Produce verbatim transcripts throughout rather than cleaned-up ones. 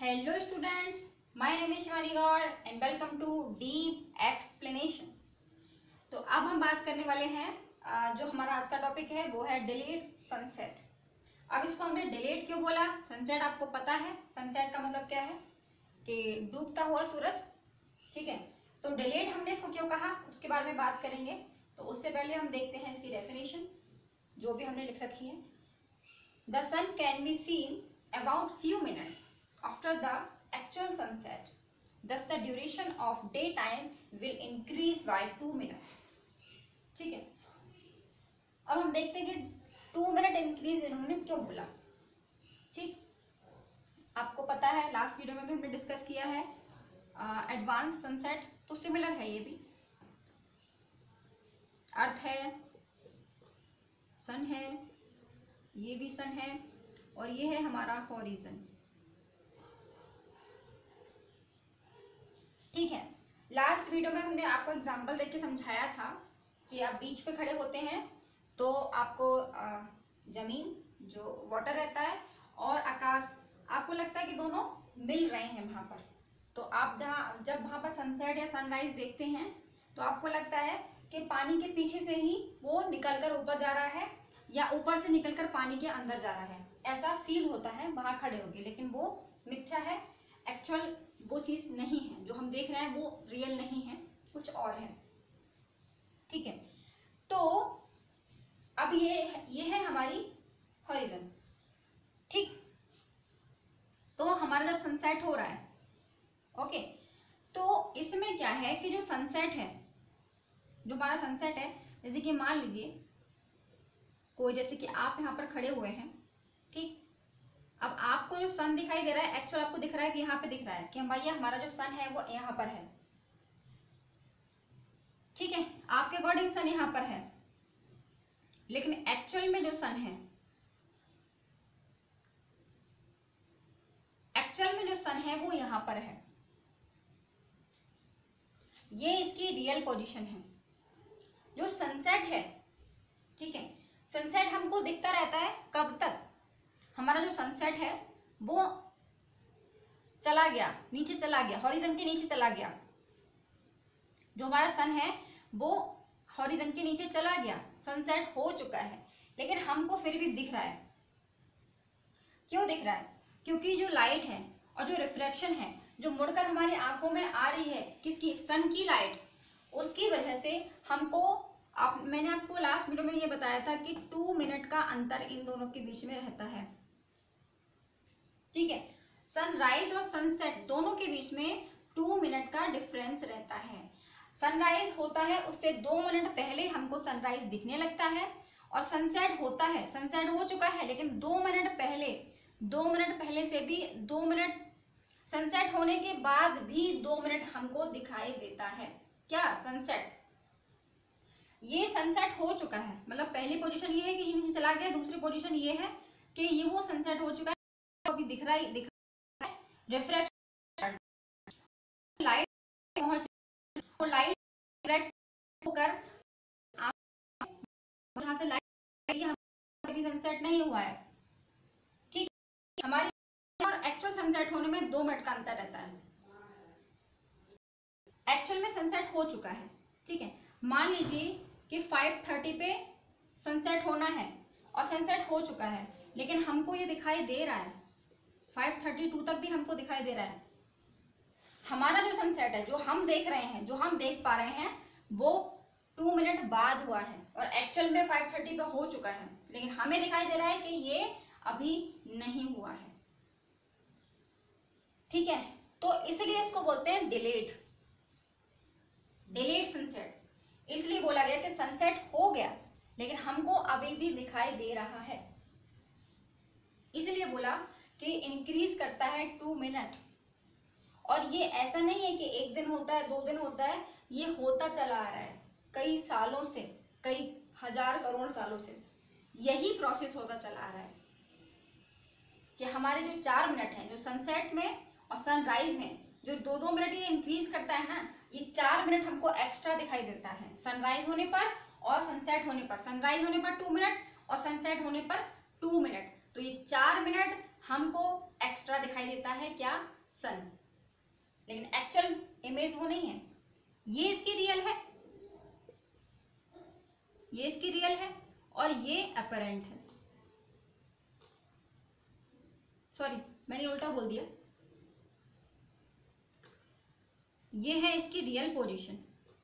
Hello students, my name is Shivani Gaur and welcome to Deep Explanation। तो अब हम बात करने वाले हैं जो हमारा आज का टॉपिक है वो है डिलीट सनसेट। अब इसको हमने डिलीट क्यों बोला? सनसेट आपको पता है, सनसेट का मतलब क्या है कि डूबता हुआ सूरज, ठीक है। तो डिलीट हमने इसको क्यों कहा उसके बारे में बात करेंगे। तो उससे पहले हम देखते हैं इसकी डेफिनेशन जो भी हमने लिख रखी है। The sun can be seen about few minutes after the actual sunset, thus the duration of daytime will increase by two minutes। ठीक है, अब हम देखते हैं कि टू मिनट इंक्रीज इन्होंने क्यों बोला। ठीक, आपको पता है लास्ट वीडियो में भी हमने डिस्कस किया है एडवांस सनसेट, तो सिमिलर है ये भी। अर्थ है, सन है, ये भी सन है और ये है हमारा हॉरिजन। ठीक है, लास्ट वीडियो में हमने आपको एग्जांपल देके समझाया था कि आप बीच पे खड़े होते हैं तो आपको जमीन जो वाटर रहता है और आकाश आपको लगता है कि दोनों मिल रहे हैं वहां पर। तो आप जहाँ जब वहां पर सनसेट या सनराइज देखते हैं तो आपको लगता है कि पानी के पीछे से ही वो निकलकर ऊपर जा रहा है या ऊपर से निकलकर पानी के अंदर जा रहा है, ऐसा फील होता है वहां खड़े होके। लेकिन वो मिथ्या है, एक्चुअल वो चीज नहीं है, जो हम देख रहे हैं वो रियल नहीं है, कुछ और है। ठीक है, तो अब ये ये है हमारी हॉरिजन। ठीक, तो हमारा जब सनसेट हो रहा है, ओके, तो इसमें क्या है कि जो सनसेट है, जो हमारा सनसेट है, जैसे कि मान लीजिए कोई, जैसे कि आप यहाँ पर खड़े हुए हैं, ठीक। अब आपको जो सन दिखाई दे रहा है, एक्चुअल आपको दिख रहा है कि यहाँ पे दिख रहा है कि भैया हमारा जो सन है वो यहाँ पर है, ठीक है। आपके अकॉर्डिंग सन यहाँ पर है, लेकिन एक्चुअल में जो सन है, एक्चुअल में जो सन है वो यहाँ पर है। ये इसकी रियल पोजीशन है। जो सनसेट है, ठीक है, सनसेट हमको दिखता रहता है कब तक? हमारा जो सनसेट है वो चला गया, नीचे चला गया, हॉरिजन के नीचे चला गया। जो हमारा सन है वो हॉरिजन के नीचे चला गया, सनसेट हो चुका है, लेकिन हमको फिर भी दिख रहा है। क्यों दिख रहा है? क्योंकि जो लाइट है और जो रिफ्लेक्शन है जो मुड़कर हमारी आंखों में आ रही है, किसकी? सन की लाइट, उसकी वजह से हमको, आप मैंने आपको लास्ट वीडियो में ये बताया था कि टू मिनट का अंतर इन दोनों के बीच में रहता है। ठीक है, सनराइज और सनसेट दोनों के बीच में टू मिनट का डिफरेंस रहता है। सनराइज होता है उससे दो मिनट पहले हमको सनराइज दिखने लगता है, और सनसेट होता है, सनसेट हो चुका है लेकिन दो मिनट पहले, दो मिनट पहले से भी दो मिनट, सनसेट होने के बाद भी दो मिनट हमको दिखाई देता है। क्या? सनसेट। ये सनसेट हो चुका है, मतलब पहली पोजीशन ये है कि ये नीचे चला गया, दूसरी पोजीशन ये है कि ये वो सनसेट हो चुका है, अभी दिख रहा है, दिख रहा है। रिफ्रेक्शन, लाइट पहुंच, लाइट रिफ्रेक्ट होकर यहाँ से लाइट, अभी सनसेट नहीं हुआ है, ठीक। हमारी और एक्चुअल सनसेट होने में दो मिनट का अंतर रहता है। एक्चुअल में सनसेट हो चुका है, ठीक है। मान लीजिए कि फाइव थर्टी पे सनसेट होना है और सनसेट हो चुका है, लेकिन हमको ये दिखाई दे रहा है फाइव थर्टी टू तक भी हमको दिखाई दे रहा है। हमारा जो सनसेट है, जो हम देख रहे हैं, जो हम देख पा रहे हैं, वो टू मिनट बाद हुआ है और एक्चुअल में फाइव थर्टी पे हो चुका है, लेकिन हमें दिखाई दे रहा है कि ये अभी नहीं हुआ है, ठीक है। तो इसलिए इसको बोलते हैं डिलेट, डिलेट सनसेट। इसलिए बोला गया कि सनसेट हो गया लेकिन हमको अभी भी दिखाई दे रहा है, इसलिए बोला कि इंक्रीज करता है टू मिनट। और ये ऐसा नहीं है कि एक दिन होता है, दो दिन होता है, ये होता चला आ रहा है कई सालों से, कई हजार करोड़ सालों से यही प्रोसेस होता चला आ रहा है कि हमारे जो चार मिनट हैं, जो सनसेट में और सनराइज में जो दो दो मिनट ये इंक्रीज करता है ना, ये चार मिनट हमको एक्स्ट्रा दिखाई देता है सनराइज होने पर और सनसेट होने पर। सनराइज होने पर टू मिनट और सनसेट होने पर टू मिनट, तो ये चार मिनट हमको एक्स्ट्रा दिखाई देता है क्या, सन, लेकिन एक्चुअल इमेज वो नहीं है। ये इसकी रियल है, ये इसकी रियल है और ये अपरेंट है। सॉरी मैंने उल्टा बोल दिया, ये है इसकी रियल पोजीशन,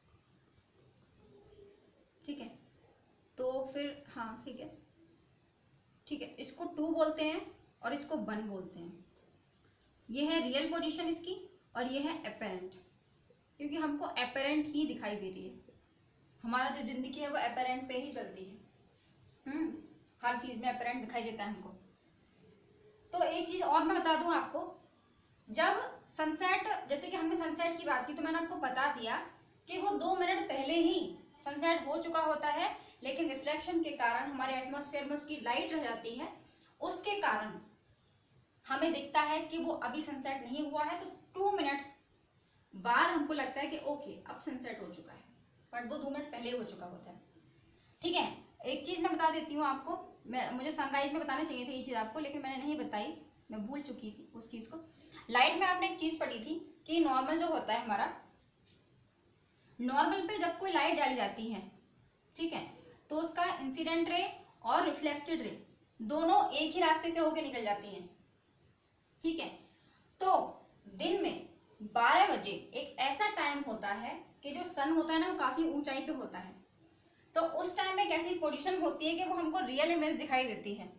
ठीक है। तो फिर हाँ ठीक है, ठीक है, इसको टू बोलते हैं और इसको वन बोलते हैं। ये है रियल पोजीशन इसकी और ये है अपेरेंट, क्योंकि हमको अपेरेंट ही दिखाई दे रही है। हमारा जो जिंदगी है वो अपेरेंट पे ही चलती है। हम्म हर चीज में अपेरेंट दिखाई देता है हमको। तो एक चीज और मैं बता दूं आपको, जब सनसेट, जैसे कि हमने सनसेट की बात की तो मैंने आपको बता दिया कि वो दो मिनट पहले ही सनसेट हो चुका होता है, लेकिन रिफ्लेक्शन के कारण हमारे एटमॉस्फेयर में उसकी लाइट रह जाती है, उसके कारण हमें दिखता है कि वो अभी सनसेट नहीं हुआ है। तो टू मिनट्स बाद हमको लगता है कि ओके अब सनसेट हो चुका है, बट वो दो मिनट पहले हो चुका होता है, ठीक है। एक चीज मैं बता देती हूँ आपको, मैं मुझे सनराइज में बताने चाहिए थे ये चीज आपको, लेकिन मैंने नहीं बताई, मैं भूल चुकी थी उस चीज को। लाइट में आपने एक चीज पढ़ी थी कि नॉर्मल जो होता है हमारा, नॉर्मल पे जब कोई लाइट डाली जाती है, ठीक है, तो उसका इंसिडेंट रे और रिफ्लेक्टेड रे दोनों एक ही रास्ते से होकर निकल जाती हैं, ठीक है। तो दिन में बारह बजे एक ऐसा टाइम होता है कि जो सन होता है ना वो काफी ऊंचाई पे होता है, तो उस टाइम में कैसी पोजीशन होती है कि वो हमको रियल इमेज दिखाई देती है।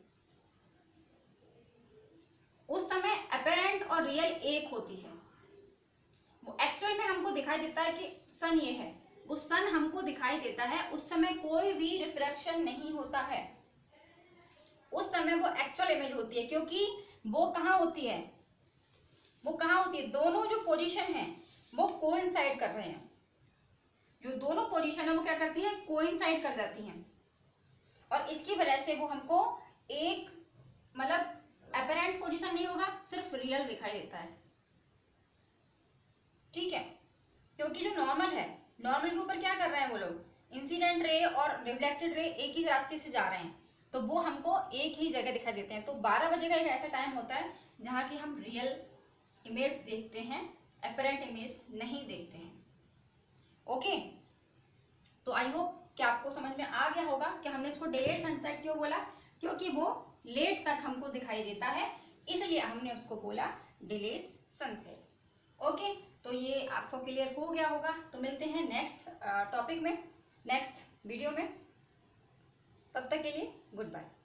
उस समय अपेरेंट और रियल एक होती है। वो एक्चुअल में हमको दिखाई देता है कि सन ये है, वो सन हमको दिखाई देता है, उस समय कोई भी रिफ्रैक्शन नहीं होता है, उस समय वो एक्चुअल इमेज होती है। क्योंकि वो कहाँ होती है, वो कहाँ होती है, दोनों जो पोजीशन है वो कोइंसाइड कर रहे हैं, जो दोनों पोजीशन है वो क्या करती है, कोइंसाइड कर जाती हैं, और इसकी वजह से वो हमको एक मतलब अपरेंट पोजीशन नहीं होगा, सिर्फ रियल दिखाई देता है, ठीक है। क्योंकि जो नॉर्मल है, नॉर्मल के ऊपर क्या कर रहे हैं वो लोग, इंसिडेंट रे और रिफ्लेक्टेड रे एक ही रास्ते से जा रहे हैं, तो वो हमको एक ही जगह दिखाई देते हैं। तो बारह बजे का एक ऐसा टाइम होता है जहाँ की हम रियल इमेज देखते हैं, अपरेंट इमेज नहीं देखते हैं, ओके। तो आई होप कि आपको समझ में आ गया होगा कि हमने इसको डिलेड सनसेट क्यों बोला, क्योंकि वो लेट तक हमको दिखाई देता है, इसलिए हमने उसको बोला डिलेड सनसेट, ओके। तो ये आपको क्लियर हो गया होगा। तो मिलते हैं नेक्स्ट टॉपिक में, नेक्स्ट वीडियो में, तब तक के लिए गुड बाय।